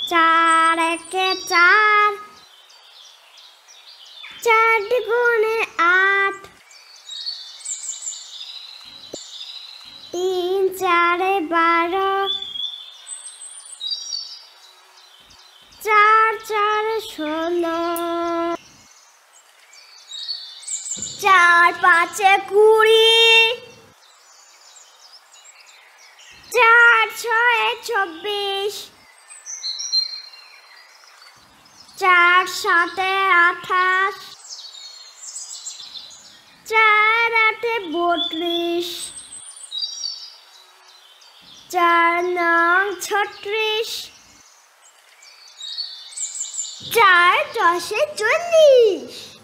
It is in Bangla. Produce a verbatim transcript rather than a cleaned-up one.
চার একে চার, চার দুগুণে আট, তিন চারে বারো, চার চারে ষোলো, চার পাঁচে কুড়ি, চার ছয়ে চব্বিশ, চার সাতে আঠাশ, চার আটে বত্রিশ, চার নং ছত্রিশ, চার দশে চল্লিশ।